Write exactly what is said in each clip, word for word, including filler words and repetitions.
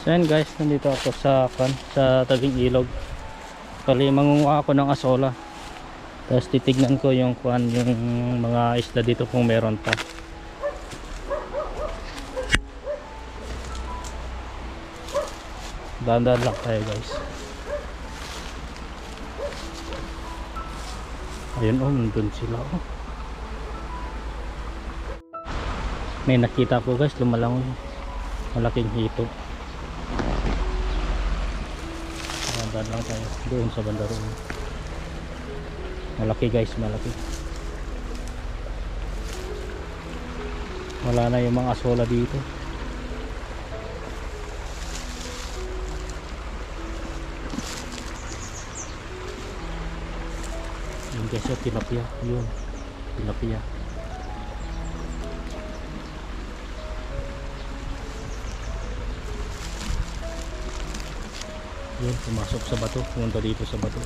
So yan guys, nandito ako sa kan sa tabing ilog. Kali mangunguha ako ng asola. Tapos titignan ko yung kuan yung mga isda dito kung meron pa. Dahan-dahan lang tayo guys. Ayun oh, nandun sila oh. May nakita ko guys, lumalangoy. Malaking hito. Dahan lang tayo doon sa banda roon. Malaki guys, malaki. Wala na yung mga asola dito. Yun guys, yung tilapia. Yun, tilapia. Yun, pumasok sa bato, pumunta dito sa bato.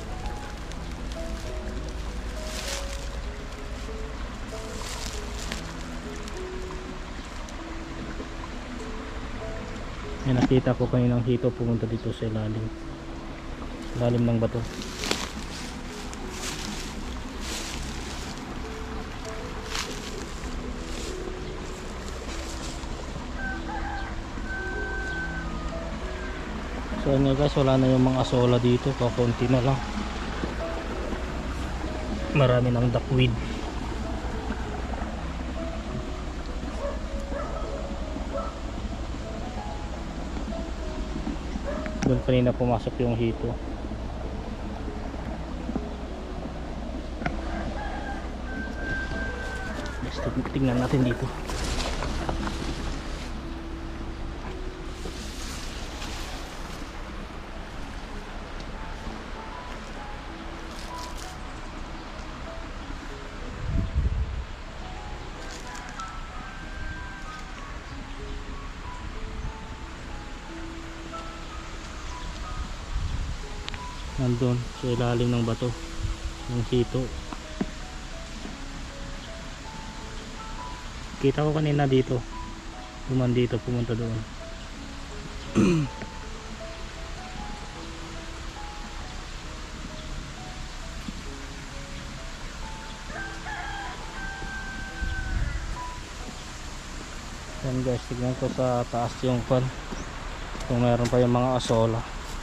May nakita ko kaninang hito pumunta dito sa ilalim. Ilalim ng bato. So nga guys, wala na yung mga asola dito, kakunti na lang. Marami ng duckweed. Doon kanina pumasok yung hito. Basta tingnan natin dito. Nandun sa ilalim ng bato ng hito. Kita ko kanina dito, duman dito, pumunta doon. Yan guys, tignan ko sa taas yung pan kung meron pa yung mga asola.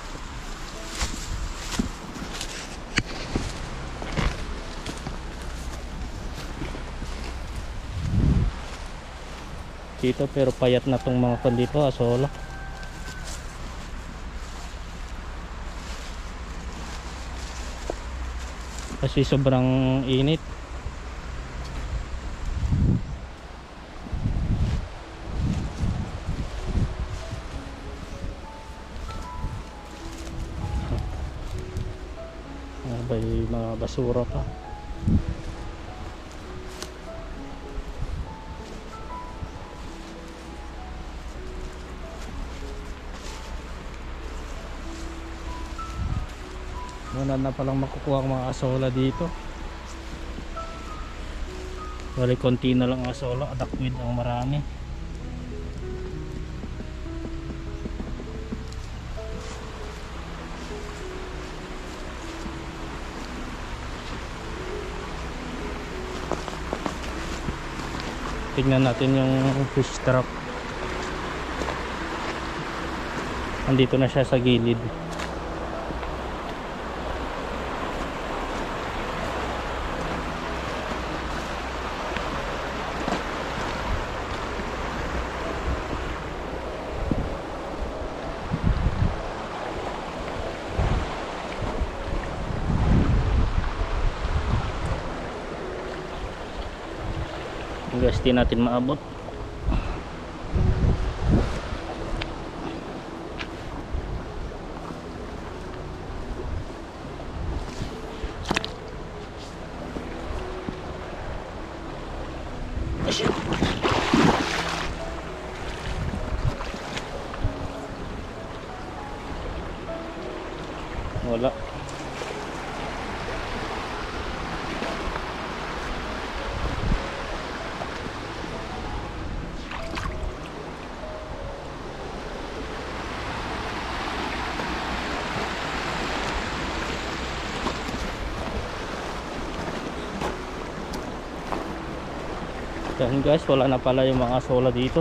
Dito pero payat na tong mga pan dito, asola. Kasi sobrang init. May mga basura pa. Wala na palang makukuha ang mga asola dito. Bali konti na lang asola, duckweed ang marami. Tignan natin yung fish trap. Andito na siya sa gilid. Guys, di natin maabot. Wala. Yan guys, wala na pala yung mga sola dito.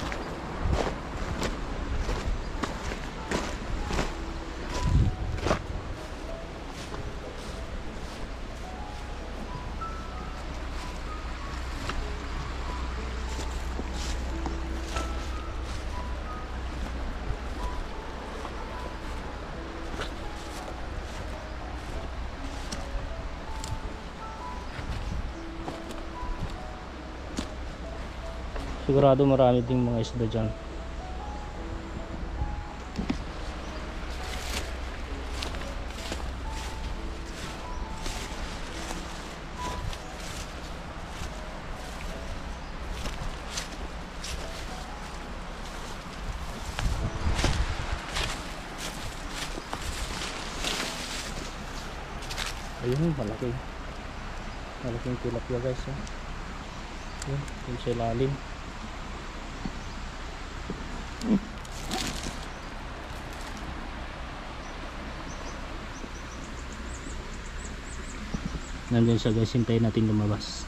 Sigurado marami ding mga isda dyan. Ayun, malaki. Malaking tilapia guys. Eh. Yun, yun sa ilalim. Nandun siya guys, hintayin natin lumabas.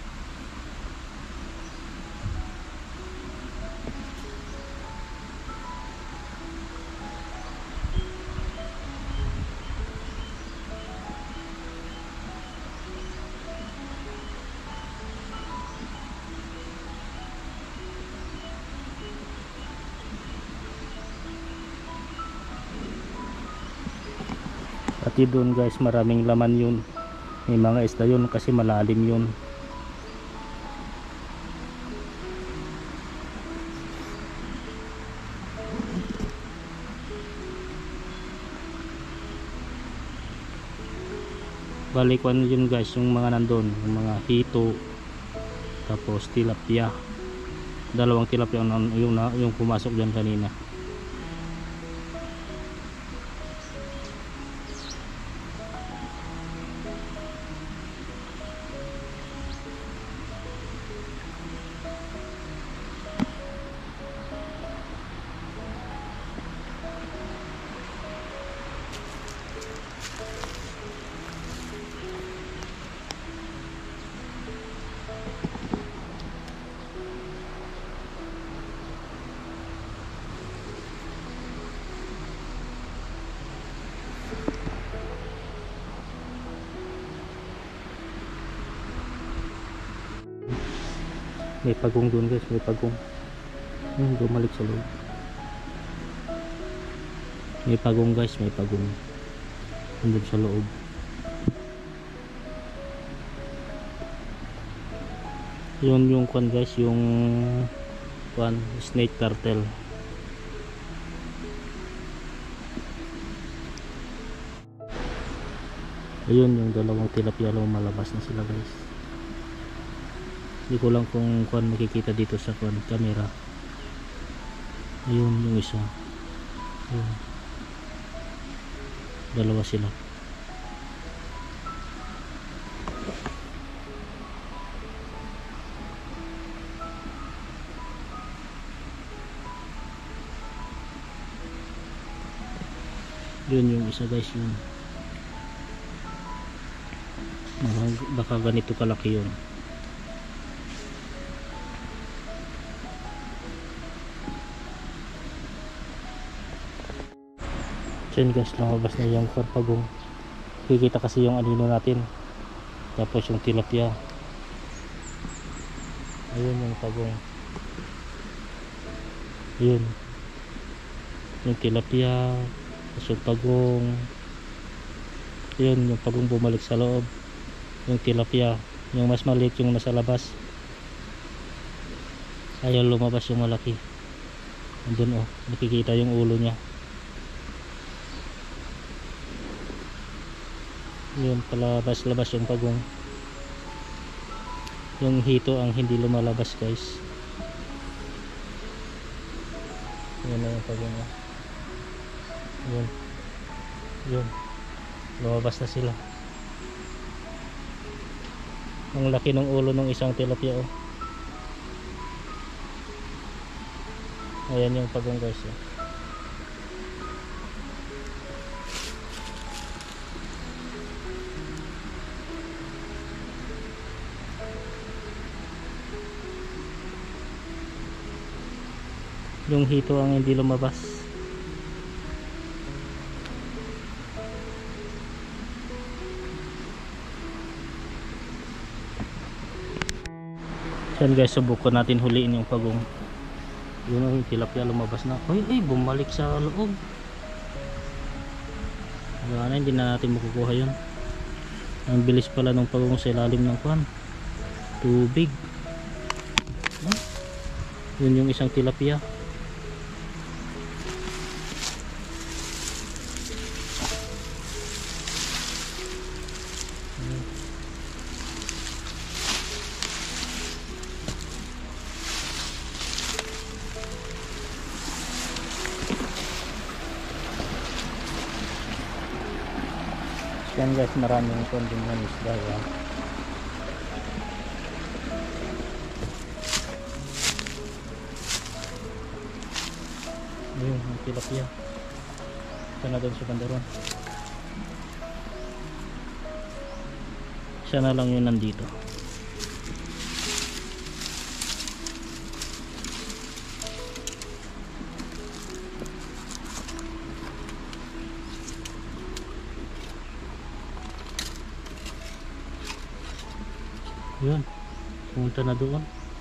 Pati doon guys, maraming laman yun. May mga isda yun kasi malalim yun. Balikan yun guys, yung mga nandun, yung mga hito, tapos tilapia. Dalawang tilapia yung, yung, yung pumasok dyan kanina. May pagong doon guys, may pagong. Hmm, bumalik sa loob. May pagong guys, may pagong. Nandun sa loob. Yun yung kwan guys, yung kwan, snake turtle. Ayun yung dalawang tilapia, lumalabas na sila guys. Hindi ko lang kung kung makikita dito sa kung camera. Ayun yung isa. Ayun. Dalawa sila. Yun yung isa guys, yun. Baka ganito kalaki yun. Yun guys, lumabas na yung karpagong. Kikita kasi yung anino natin, tapos yung tilapia. Ayun yung pagong. Yun yung tilapia, tapos yung pagong. Yun yung pagong bumalik sa loob. Yung tilapia, yung mas maliit yung nasa labas. Ayaw lumabas yung malaki. Andun oh, nakikita yung ulo nya. Yun, palabas-labas yung pagong. Yung hito ang hindi lumalabas guys. Yun na yung pagong. Yun. Yun. Lumabas na sila. Ang laki ng ulo ng isang tilapia oh. Ayan yung pagong guys oh. yung hito ang hindi lumabas. Yan guys, subukan natin huliin yung pagong. Yun ang tilapia lumabas na. Uy, uy, bumalik sa loob. Wala na, hindi na natin makukuha yun. Ang bilis pala ng pagong sa ilalim ng kwan, tubig. Huh? Yun yung isang tilapia. Yan guys, maraming konding ng isda yan. Ayun, ang tilapia. Siya na doon sa bandaron. Siya na lang yun nandito. Yun, pumunta na doon.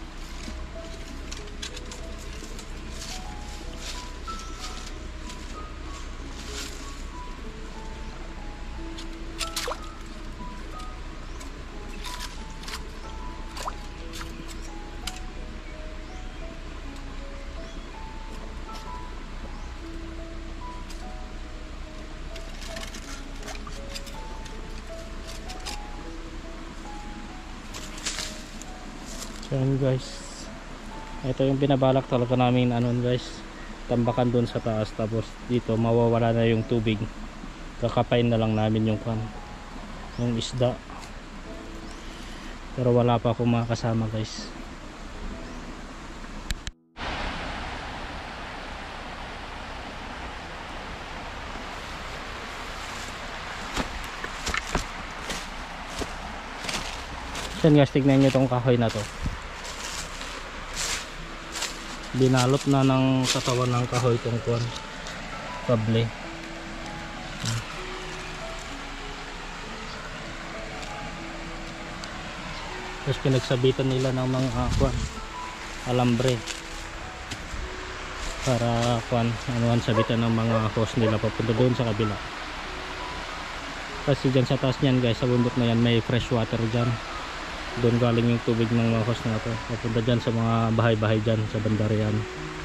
So yun guys, ito yung binabalak talaga namin ano guys, tambakan dun sa taas, tapos dito mawawala na yung tubig, kakapain na lang namin yung kan yung isda, pero wala pa akong mga kasama guys. So yun guys, tignan nyo itong kahoy na to, binalot na ng katawan ng kahoy itong kuwan, kable. Tapos pinagsabitan nila ng mga uh, kuwan, alambre, para kuwan, anuhan, sabitan ng mga hose nila papunta doon sa kabila. Kasi dyan sa taas nyan guys, sa bundok na yan, may fresh water dyan. Doon galing yung tubig ng mga hose na ito, papunta dyan sa mga bahay-bahay dyan sa bandarian.